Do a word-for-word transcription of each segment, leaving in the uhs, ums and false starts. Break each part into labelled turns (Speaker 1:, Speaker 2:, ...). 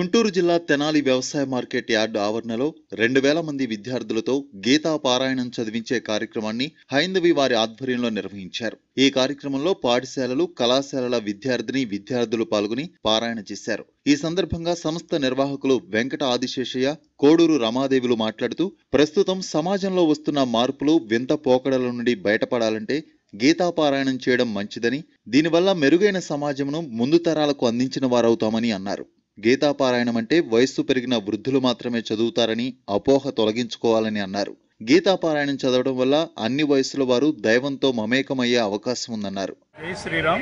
Speaker 1: గుంటూరు జిల్లా తెనాలి వ్యవసాయ market yard ఆవరణలో రెండు వేల మంది విద్యార్థులతో గీతా పారాయణం చదివించే కార్యక్రమాన్ని హైందవి వారి ఆధ్వర్యంలో నిర్వహించారు. ఈ కార్యక్రమంలో పాఠశాలలు, కళాశాలల విద్యార్థిని విద్యార్థులు పాల్గొని పారాయణ చేశారు. ఈ సందర్భంగా సంస్థ నిర్వాహకులు వెంకట ఆదిశేషయ్య, కోడూరు రమాదేవులు మాట్లాడుతూ, ప్రస్తుతం సమాజంలో వస్తున్న మార్పులు, వింత పోకడల నుండి బయటపడాలంటే గీతాపారాయణం చేయడం మంచిదని, దీనివల్ల మెరుగైన సమాజమును ముందు తరాలకు అందించిన వారవుతామని అన్నారు. గీతాపారాయణం అంటే వయస్సు పెరిగిన వృద్ధులు మాత్రమే చదువుతారని అపోహ తొలగించుకోవాలని అన్నారు. గీతాపారాయణం చదవడం వల్ల అన్ని వయసుల వారు దైవంతో మమేకమయ్యే అవకాశం ఉందన్నారు.
Speaker 2: జై శ్రీరామ్.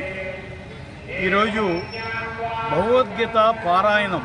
Speaker 2: ఈరోజు భగవద్గీత పారాయణం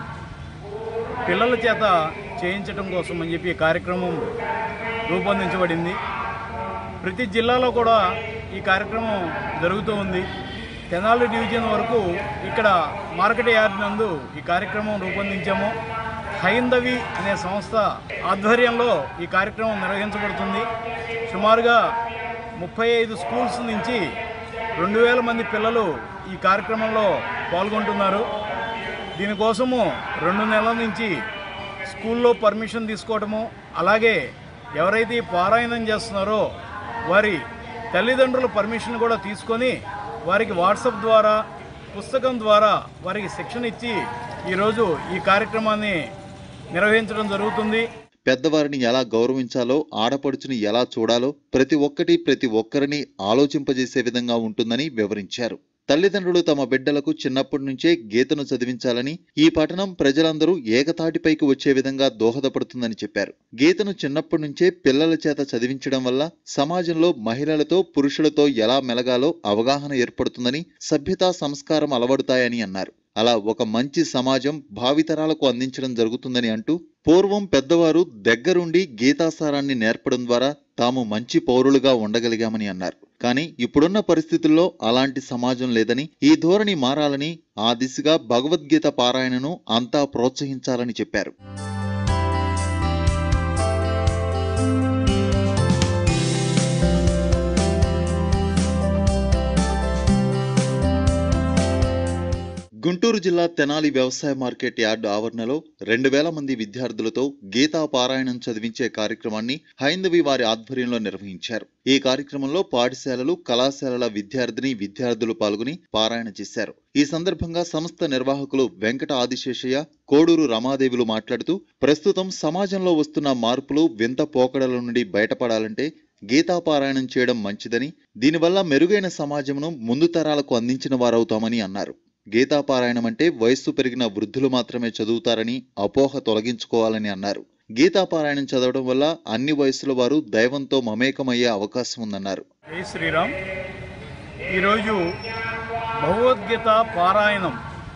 Speaker 2: పిల్లల చేత చేయించడం కోసం అని చెప్పి కార్యక్రమం రూపొందించబడింది. ప్రతి జిల్లాలో కూడా ఈ కార్యక్రమం జరుగుతూ ఉంది. తెనాలి డివిజన్ వరకు ఇక్కడ మార్కెట్ యార్డ్ నందు ఈ కార్యక్రమం రూపొందించాము. హైందవి అనే సంస్థ ఆధ్వర్యంలో ఈ కార్యక్రమం నిర్వహించబడుతుంది. సుమారుగా ముప్పై ఐదు స్కూల్స్ నుంచి రెండు వేల మంది పిల్లలు ఈ కార్యక్రమంలో పాల్గొంటున్నారు. దీనికోసము రెండు నెలల నుంచి స్కూల్లో పర్మిషన్ తీసుకోవడము, అలాగే ఎవరైతే ఈ పారాయణం చేస్తున్నారో వారి తల్లిదండ్రుల పర్మిషన్ కూడా తీసుకొని వారికి వాట్సాప్ ద్వారా, పుస్తకం ద్వారా వారికి శిక్షణ ఇచ్చి ఈరోజు ఈ కార్యక్రమాన్ని నిర్వహించడం జరుగుతుంది.
Speaker 1: పెద్దవారిని ఎలా గౌరవించాలో, ఆడపడుచుని ఎలా చూడాలో ప్రతి ఒక్కటి ప్రతి ఒక్కరిని ఆలోచింపజేసే విధంగా ఉంటుందని వివరించారు. తల్లిదండ్రులు తమ బిడ్డలకు చిన్నప్పటి నుంచే గీతను చదివించాలని, ఈ పఠనం ప్రజలందరూ ఏకతాటిపైకి వచ్చే విధంగా దోహదపడుతుందని చెప్పారు. గీతను చిన్నప్పటి నుంచే పిల్లల చేత చదివించడం వల్ల సమాజంలో మహిళలతో, పురుషులతో ఎలా మెలగాలో అవగాహన ఏర్పడుతుందని, సభ్యతా సంస్కారం అలవడుతాయని అన్నారు. అలా ఒక మంచి సమాజం భావితరాలకు అందించడం జరుగుతుందని అంటూ, పూర్వం పెద్దవారు దగ్గరుండి గీతాసారాన్ని నేర్పడం ద్వారా తాము మంచి పౌరులుగా ఉండగలిగామని అన్నారు. కానీ ఇప్పుడున్న పరిస్థితుల్లో అలాంటి సమాజం లేదని, ఈ ధోరణి మారాలని, ఆ దిశగా భగవద్గీత పారాయణను అంతా ప్రోత్సహించాలని చెప్పారు. గుంటూరు జిల్లా తెనాలి వ్యవసాయ మార్కెట్ యార్డు ఆవరణలో రెండు వేల మంది విద్యార్థులతో గీతా పారాయణం చదివించే కార్యక్రమాన్ని హైందవి వారి ఆధ్వర్యంలో నిర్వహించారు. ఈ కార్యక్రమంలో పాఠశాలలు, కళాశాలల విద్యార్థిని విద్యార్థులు పాల్గొని పారాయణ చేశారు. ఈ సందర్భంగా సంస్థ నిర్వాహకులు వెంకట ఆదిశేషయ్య, కోడూరు రమాదేవులు మాట్లాడుతూ, ప్రస్తుతం సమాజంలో వస్తున్న మార్పులు, వింత పోకడల నుండి బయటపడాలంటే గీతాపారాయణం చేయడం మంచిదని, దీనివల్ల మెరుగైన సమాజమును ముందు తరాలకు అందించిన వారవుతామని అన్నారు. గీతాపారాయణం అంటే వయస్సు పెరిగిన వృద్ధులు మాత్రమే చదువుతారని అపోహ తొలగించుకోవాలని అన్నారు. గీతాపారాయణం చదవడం వల్ల అన్ని వయసుల వారు దైవంతో మమేకమయ్యే అవకాశం ఉందన్నారు.
Speaker 2: జై శ్రీరామ్. ఈరోజు భగవద్గీత పారాయణం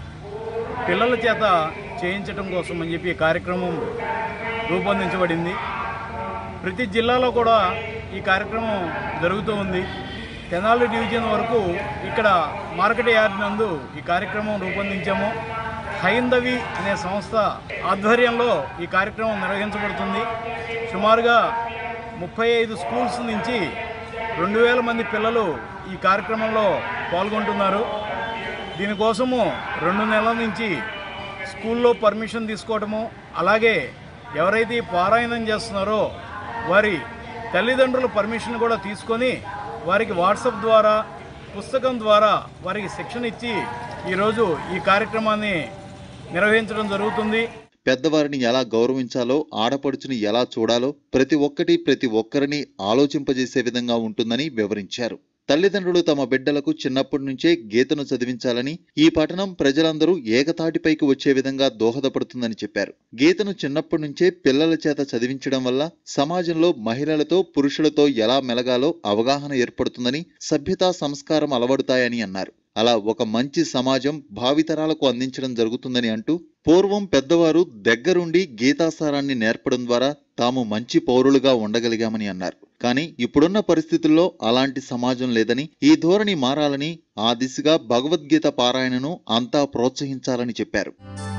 Speaker 2: పిల్లల చేత చేయించడం కోసం అని చెప్పి కార్యక్రమం రూపొందించబడింది. ప్రతి జిల్లాలో కూడా ఈ కార్యక్రమం జరుగుతూ ఉంది. తెనాలి డివిజన్ వరకు ఇక్కడ మార్కెట్ యార్డ్ నందు ఈ కార్యక్రమం రూపొందించాము. హైందవి అనే సంస్థ ఆధ్వర్యంలో ఈ కార్యక్రమం నిర్వహించబడుతుంది. సుమారుగా ముప్పై ఐదు స్కూల్స్ నుంచి రెండు వేల మంది పిల్లలు ఈ కార్యక్రమంలో పాల్గొంటున్నారు. దీనికోసము రెండు నెలల నుంచి స్కూల్లో పర్మిషన్ తీసుకోవడము, అలాగే ఎవరైతే ఈ పారాయణం చేస్తున్నారో వారి తల్లిదండ్రుల పర్మిషన్ కూడా తీసుకొని వారికి వాట్సాప్ ద్వారా, పుస్తకం ద్వారా వారికి శిక్షణ ఇచ్చి ఈరోజు ఈ కార్యక్రమాన్ని నిర్వహించడం జరుగుతుంది.
Speaker 1: పెద్దవారిని ఎలా గౌరవించాలో, ఆడపడుచుని ఎలా చూడాలో ప్రతి ఒక్కటి ప్రతి ఒక్కరిని ఆలోచింపజేసే విధంగా ఉంటుందని వివరించారు. తల్లిదండ్రులు తమ బిడ్డలకు చిన్నప్పటి నుంచే గీతను చదివించాలని, ఈ పఠనం ప్రజలందరూ ఏకతాటిపైకి వచ్చే విధంగా దోహదపడుతుందని చెప్పారు. గీతను చిన్నప్పటి నుంచే పిల్లల చేత చదివించడం వల్ల సమాజంలో మహిళలతో, పురుషులతో ఎలా మెలగాలో అవగాహన ఏర్పడుతుందని, సభ్యతా సంస్కారం అలవడుతాయని అన్నారు. అలా ఒక మంచి సమాజం భావితరాలకు అందించడం జరుగుతుందని అంటూ, పూర్వం పెద్దవారు దగ్గరుండి గీతాసారాన్ని నేర్పడం ద్వారా తాము మంచి పౌరులుగా ఉండగలిగామని అన్నారు. కానీ ఇప్పుడున్న పరిస్థితుల్లో అలాంటి సమాజం లేదని, ఈ ధోరణి మారాలని, ఆ దిశగా భగవద్గీత పారాయణను అంతా ప్రోత్సహించాలని చెప్పారు.